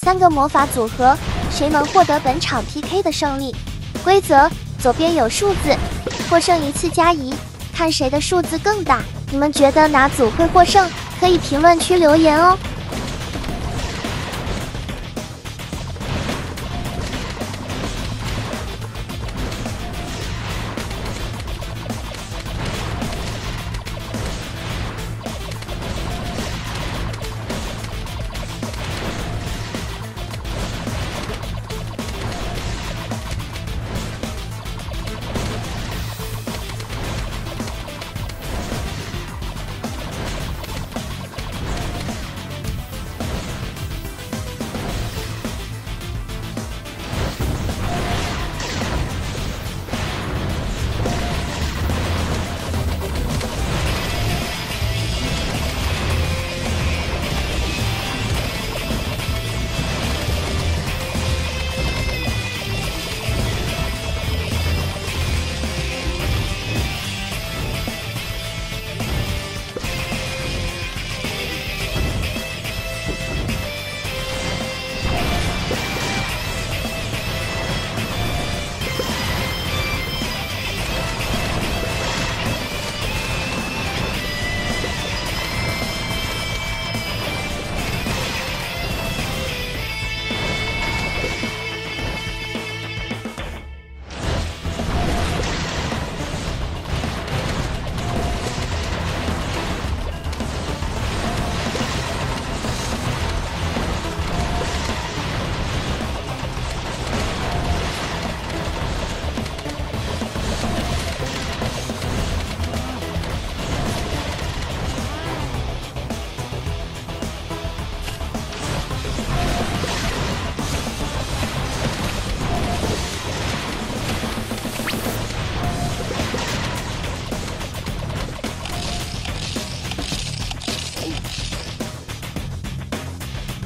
3个魔法组合，谁能获得本场 PK 的胜利？规则：左边有数字，获胜1次加1，看谁的数字更大。你们觉得哪组会获胜？可以评论区留言哦。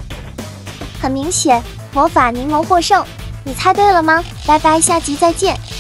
很明显，魔法柠檬获胜，你猜对了吗？拜拜，下集再见。